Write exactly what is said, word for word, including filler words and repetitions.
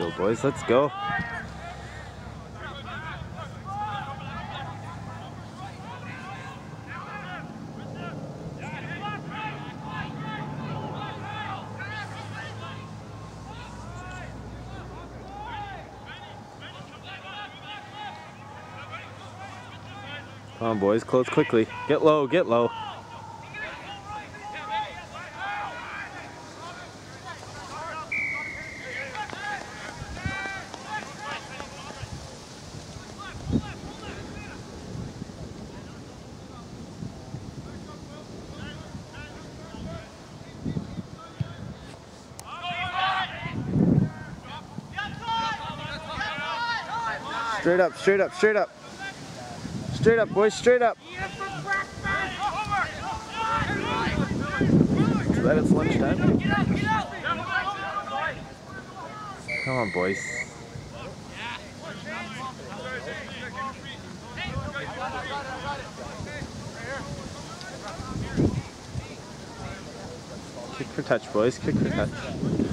go, boys. Let's go. Come on, boys. Close quickly. Get low. Get low. Straight up, straight up, straight up. Straight up, boys, straight up. Is that it's lunchtime? Come on, boys. Kick for touch, boys. Kick for touch.